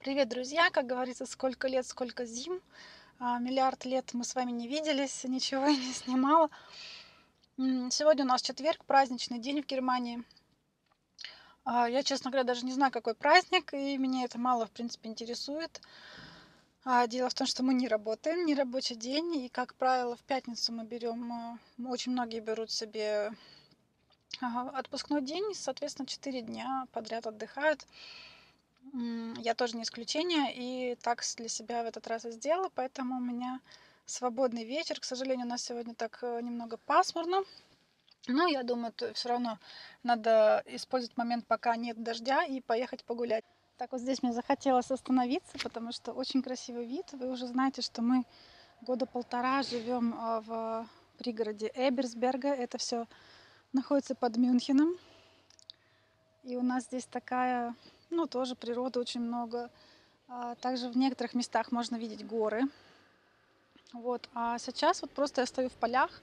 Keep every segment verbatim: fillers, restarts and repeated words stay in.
Привет, друзья! Как говорится, сколько лет, сколько зим. А, миллиард лет мы с вами не виделись, ничего я не снимала. М, Сегодня у нас четверг, праздничный день в Германии. А, Я, честно говоря, даже не знаю, какой праздник, и меня это мало, в принципе, интересует. А, Дело в том, что мы не работаем, не рабочий день, и, как правило, в пятницу мы берем, а, м, очень многие берут себе ага, отпускной день, соответственно, четыре дня подряд отдыхают. М, Я тоже не исключение, и так с- для себя в этот раз и сделала, поэтому у меня свободный вечер. К сожалению, у нас сегодня так э, немного пасмурно, но я думаю, все равно надо использовать момент, пока нет дождя, и поехать погулять. Так вот здесь мне захотелось остановиться, потому что очень красивый вид. Вы уже знаете, что мы года полтора живем а, в пригороде Эберсберга. Это все находится под Мюнхеном. И у нас здесь такая, ну, тоже природа очень много. А, Также в некоторых местах можно видеть горы. Вот. А сейчас вот просто я стою в полях.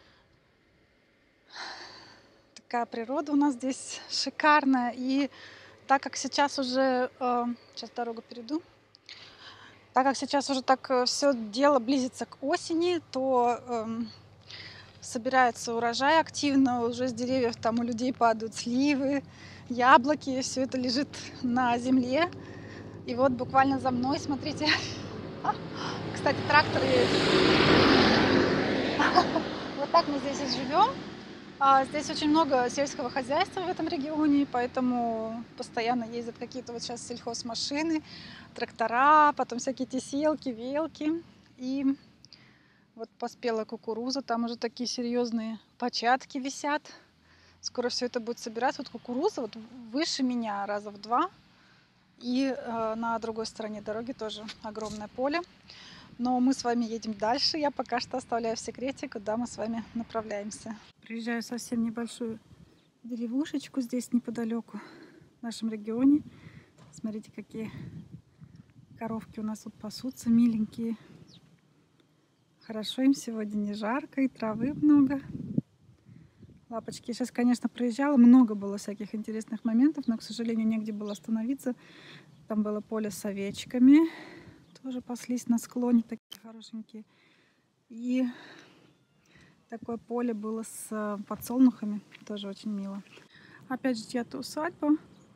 Такая природа у нас здесь шикарная. И так как сейчас уже... э, сейчас дорогу перейду. Так как сейчас уже так все дело близится к осени, то эм, собирается урожай активно. Уже с деревьев там у людей падают сливы, яблоки. Все это лежит на земле. И вот буквально за мной, смотрите, кстати, трактор есть. Вот так мы здесь и живем. А здесь очень много сельского хозяйства в этом регионе, поэтому постоянно ездят какие-то вот сейчас сельхозмашины, трактора, потом всякие теселки, велки. И вот поспела кукуруза, там уже такие серьезные початки висят. Скоро все это будет собираться. Вот кукуруза вот выше меня раза в два. И э, на другой стороне дороги тоже огромное поле. Но мы с вами едем дальше. Я пока что оставляю в секрете, куда мы с вами направляемся. Приезжаю в совсем небольшую деревушечку здесь неподалеку, в нашем регионе. Смотрите, какие коровки у нас тут пасутся, миленькие. Хорошо им сегодня, не жарко, и травы много. Лапочки. Сейчас, конечно, проезжала, много было всяких интересных моментов, но, к сожалению, негде было остановиться. Там было поле с овечками, тоже паслись на склоне, такие хорошенькие. И такое поле было с подсолнухами, тоже очень мило. Опять же, чья-то усадьба.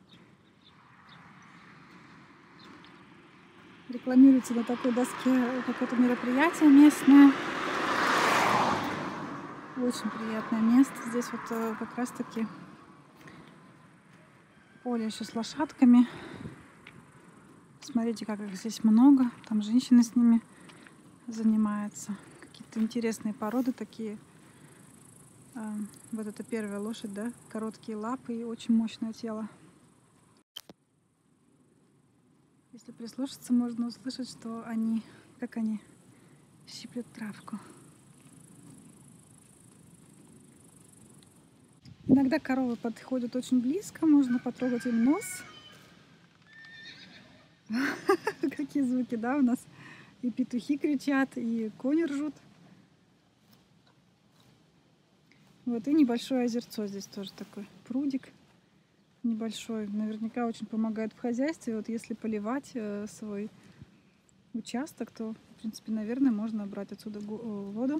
Рекламируется на такой доске какое-то мероприятие местное. Очень приятное место. Здесь вот как раз таки поле еще с лошадками. Смотрите, как их здесь много. Там женщины с ними занимаются. Какие-то интересные породы такие. Вот это первая лошадь, да? Короткие лапы и очень мощное тело. Если прислушаться, можно услышать, что они, как они щиплют травку. Иногда коровы подходят очень близко, можно потрогать им нос. Какие звуки, да, у нас и петухи кричат, и кони ржут. Вот, и небольшое озерцо здесь тоже такой, прудик небольшой. Наверняка очень помогает в хозяйстве. Вот если поливать э, свой участок, то, в принципе, наверное, можно брать отсюда воду.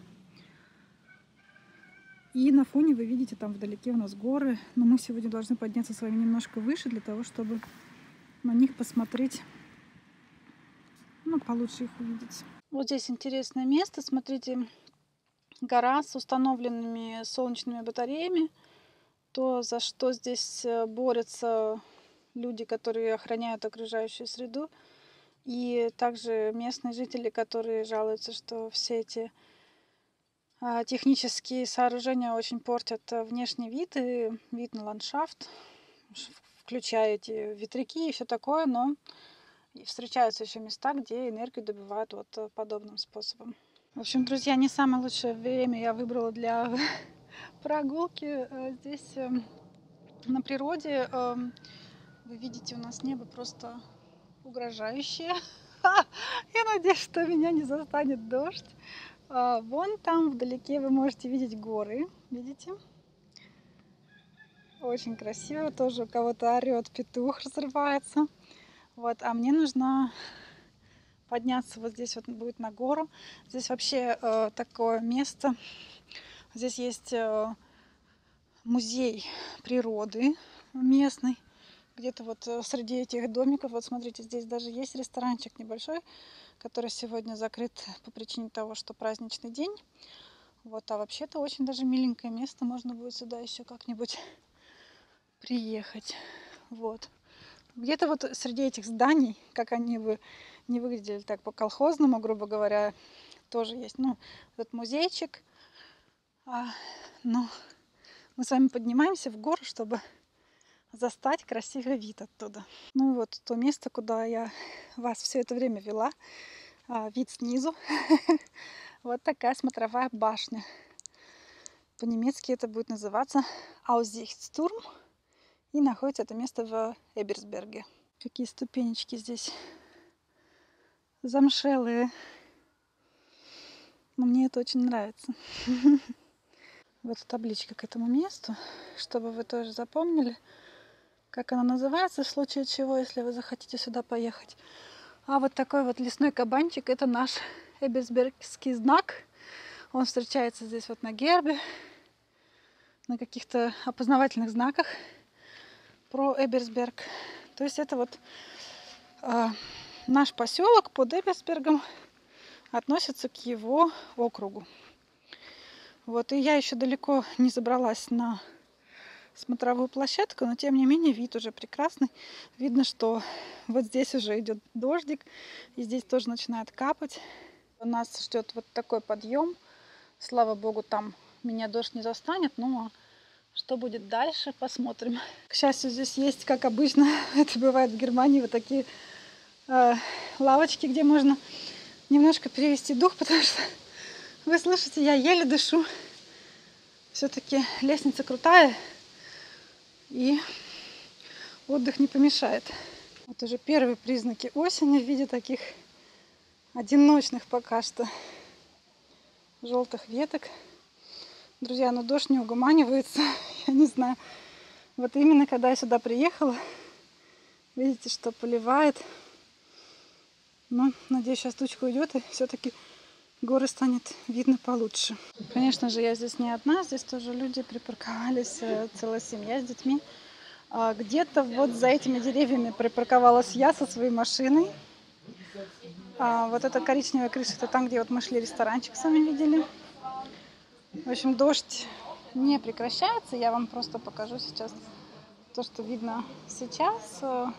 И на фоне вы видите, там вдалеке у нас горы. Но мы сегодня должны подняться с вами немножко выше, для того, чтобы на них посмотреть, ну, получше их увидеть. Вот здесь интересное место. Смотрите, гора с установленными солнечными батареями. То, за что здесь борются люди, которые охраняют окружающую среду. И также местные жители, которые жалуются, что все эти технические сооружения очень портят внешний вид и вид на ландшафт, включая эти ветряки и все такое, но встречаются еще места, где энергию добывают вот подобным способом. В общем, друзья, не самое лучшее время я выбрала для прогулки здесь на природе. Вы видите, у нас небо просто угрожающее. Я надеюсь, что меня не застанет дождь. Вон там вдалеке вы можете видеть горы. Видите? Очень красиво. Тоже у кого-то орет петух, разрывается. Вот, а мне нужно подняться вот здесь вот будет на гору. Здесь вообще э, такое место. Здесь есть э, музей природы местный. Где-то вот э, среди этих домиков, вот смотрите, здесь даже есть ресторанчик небольшой, который сегодня закрыт по причине того, что праздничный день. Вот, а вообще-то очень даже миленькое место, можно будет сюда еще как-нибудь приехать. Вот. Где-то вот среди этих зданий, как они бы не выглядели так по-колхозному, грубо говоря, тоже есть, ну, этот музейчик. А, ну, мы с вами поднимаемся в гору, чтобы застать красивый вид оттуда. Ну и вот то место, куда я вас все это время вела, а, вид снизу. Вот такая смотровая башня. По-немецки это будет называться Aussichtsturm. И находится это место в Эберсберге. Какие ступенечки здесь замшелые. Но мне это очень нравится. Вот табличка к этому месту, чтобы вы тоже запомнили, как она называется, в случае чего, если вы захотите сюда поехать. А вот такой вот лесной кабанчик, это наш эберсбергский знак. Он встречается здесь вот на гербе, на каких-то опознавательных знаках про Эберсберг. То есть это вот э, наш поселок под Эберсбергом относится к его округу. Вот, и я еще далеко не забралась на смотровую площадку, но тем не менее вид уже прекрасный. Видно, что вот здесь уже идет дождик, и здесь тоже начинает капать. У нас ждет вот такой подъем. Слава богу, там меня дождь не застанет, но что будет дальше, посмотрим. К счастью, здесь есть, как обычно, это бывает в Германии, вот такие э, лавочки, где можно немножко перевести дух, потому что вы слышите, я еле дышу. Все-таки лестница крутая, и отдых не помешает. Вот уже первые признаки осени в виде таких одиночных пока что желтых веток. Друзья, ну дождь не угоманивается, я не знаю. Вот именно когда я сюда приехала, видите, что поливает. Но, надеюсь, сейчас тучка уйдет, и все-таки горы станет видно получше. Конечно же, я здесь не одна, здесь тоже люди припарковались, целая семья с детьми. А где-то вот за этими деревьями припарковалась я со своей машиной. А вот эта коричневая крыша, это там, где вот мы шли, ресторанчик сами видели. В общем, дождь не прекращается. Я вам просто покажу сейчас то, что видно сейчас.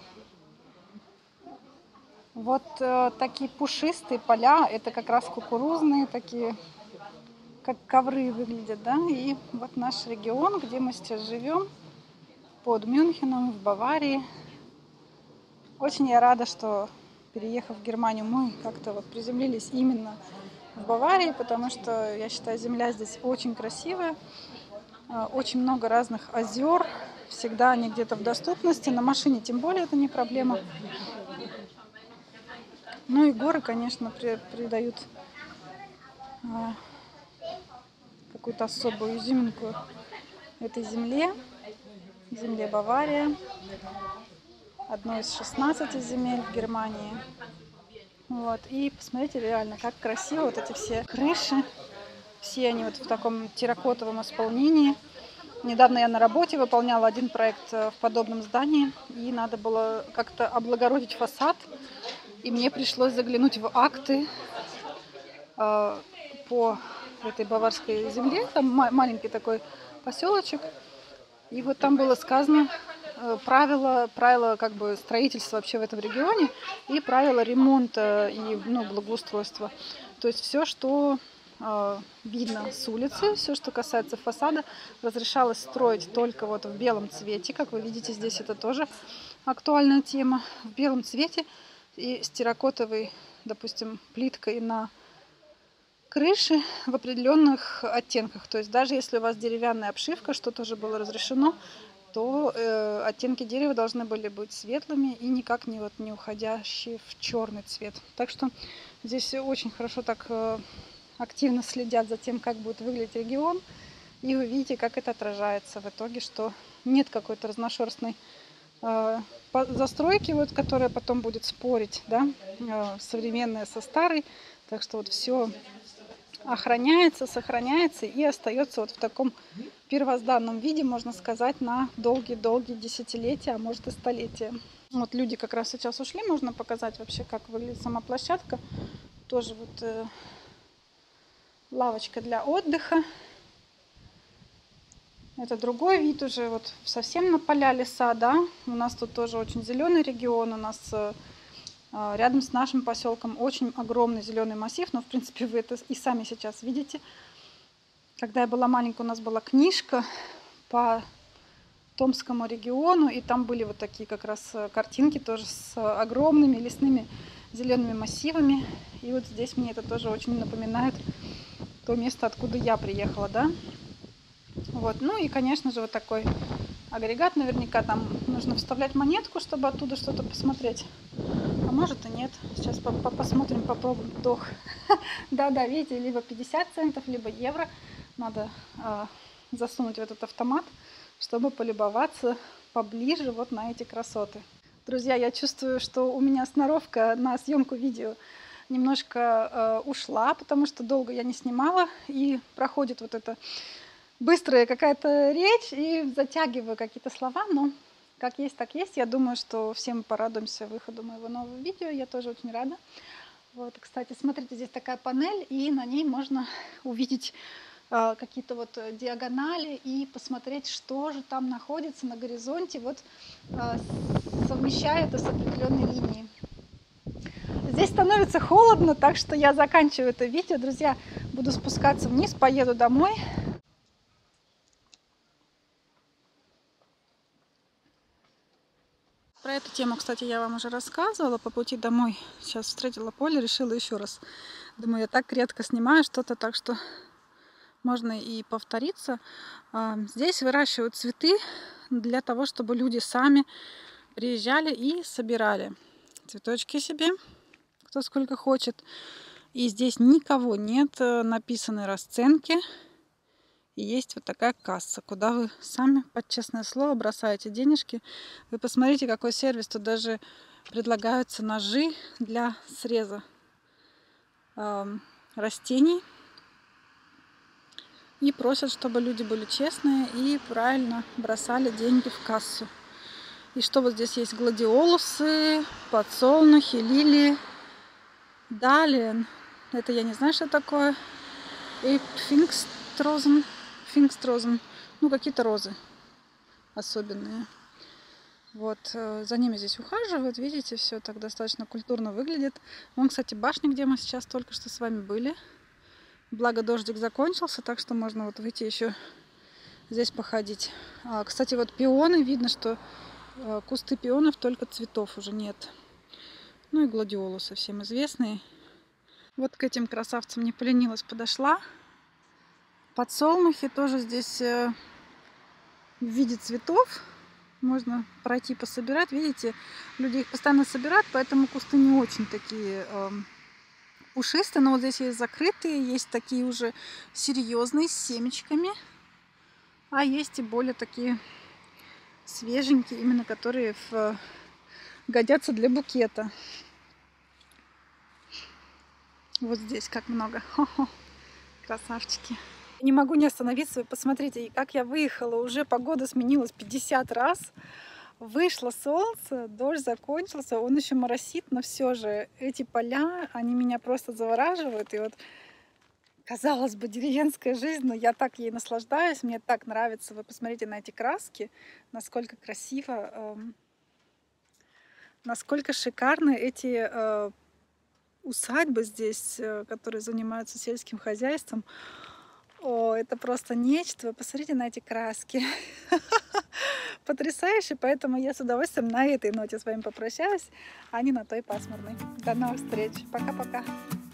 Вот э, такие пушистые поля, это как раз кукурузные, такие, как ковры выглядят, да, и вот наш регион, где мы сейчас живем, под Мюнхеном, в Баварии. Очень я рада, что, переехав в Германию, мы как-то вот приземлились именно в Баварии, потому что, я считаю, земля здесь очень красивая, очень много разных озер, всегда они где-то в доступности, на машине тем более это не проблема. Ну и горы, конечно, придают а, какую-то особую изюминку этой земле, земле Бавария, одной из шестнадцати земель в Германии. Вот. И посмотрите реально, как красиво вот эти все крыши, все они вот в таком терракотовом исполнении. Недавно я на работе выполняла один проект в подобном здании, и надо было как-то облагородить фасад. И мне пришлось заглянуть в акты э, по этой баварской земле. Там маленький такой поселочек. И вот там было сказано э, правила, правила как бы строительства вообще в этом регионе и правила ремонта и ну, благоустройства. То есть все, что э, видно с улицы, все, что касается фасада, разрешалось строить только вот в белом цвете. Как вы видите, здесь это тоже актуальная тема. В белом цвете и с терракотовой, допустим, плиткой на крыше в определенных оттенках. То есть даже если у вас деревянная обшивка, что тоже было разрешено, то э, оттенки дерева должны были быть светлыми и никак не, вот, не уходящие в черный цвет. Так что здесь очень хорошо так э, активно следят за тем, как будет выглядеть регион. И вы видите, как это отражается в итоге, что нет какой-то разношерстной э, застройки, вот, которая потом будет спорить, да, э, современная со старой. Так что вот все охраняется, сохраняется и остается вот в таком первозданном виде, можно сказать, на долгие-долгие десятилетия, а может и столетия. Вот люди как раз сейчас ушли, можно показать вообще, как выглядит сама площадка. Тоже вот э, лавочка для отдыха. Это другой вид уже, вот совсем на поля, леса, да. У нас тут тоже очень зеленый регион, у нас э, рядом с нашим поселком очень огромный зеленый массив, но в принципе вы это и сами сейчас видите. Когда я была маленькая, у нас была книжка по Томскому региону, и там были вот такие как раз картинки тоже с огромными лесными зелеными массивами. И вот здесь мне это тоже очень напоминает то место, откуда я приехала, да. Вот, ну и, конечно же, вот такой агрегат, наверняка там нужно вставлять монетку, чтобы оттуда что-то посмотреть. А может и нет. Сейчас по -по посмотрим, попробуем. Вдох. Да-да, видите, либо пятьдесят центов, либо евро. Надо э, засунуть в этот автомат, чтобы полюбоваться поближе вот на эти красоты. Друзья, я чувствую, что у меня сноровка на съемку видео немножко э, ушла, потому что долго я не снимала, и проходит вот эта быстрая какая-то речь, и затягиваю какие-то слова, но как есть, так есть. Я думаю, что всем порадуемся выходу моего нового видео, я тоже очень рада. Вот, кстати, смотрите, здесь такая панель, и на ней можно увидеть э, какие-то вот диагонали и посмотреть, что же там находится на горизонте, вот э, совмещая это с определенной линией. Здесь становится холодно, так что я заканчиваю это видео. Друзья, буду спускаться вниз, поеду домой. Про эту тему, кстати, я вам уже рассказывала. По пути домой сейчас встретила поле, решила еще раз. Думаю, я так редко снимаю что-то, так что можно и повториться. Здесь выращивают цветы для того, чтобы люди сами приезжали и собирали цветочки себе, кто сколько хочет. И здесь никого нет, написаны расценки. И есть вот такая касса, куда вы сами, под честное слово, бросаете денежки. Вы посмотрите, какой сервис. Тут даже предлагаются ножи для среза э, растений. И просят, чтобы люди были честные и правильно бросали деньги в кассу. И что вот здесь есть? Гладиолусы, подсолнухи, лилии. Далее, это я не знаю, что такое. И фингстрозен. Фингстрозен. Ну, какие-то розы особенные. Вот, за ними здесь ухаживают. Видите, все так достаточно культурно выглядит. Вон, кстати, башня, где мы сейчас только что с вами были. Благо, дождик закончился, так что можно вот выйти еще здесь походить. А, кстати, вот пионы, видно, что кусты пионов, только цветов уже нет. Ну и гладиолусы, всем известные. Вот к этим красавцам не поленилась, подошла. Подсолнухи тоже здесь в виде цветов. Можно пройти пособирать. Видите, люди их постоянно собирают, поэтому кусты не очень такие э, пушистые. Но вот здесь есть закрытые, есть такие уже серьезные, с семечками. А есть и более такие свеженькие, именно которые в, годятся для букета. Вот здесь как много. Хо-хо. Красавчики. Не могу не остановиться. Вы посмотрите, как я выехала. Уже погода сменилась пятьдесят раз. Вышло солнце, дождь закончился. Он еще моросит, но все же эти поля, они меня просто завораживают. И вот, казалось бы, деревенская жизнь, но я так ей наслаждаюсь. Мне так нравится. Вы посмотрите на эти краски, насколько красиво, э, насколько шикарны эти э, усадьбы здесь, э, которые занимаются сельским хозяйством. О, это просто нечто. Вы посмотрите на эти краски. Потрясающе. Поэтому я с удовольствием на этой ноте с вами попрощаюсь, а не на той пасмурной. До новых встреч. Пока-пока.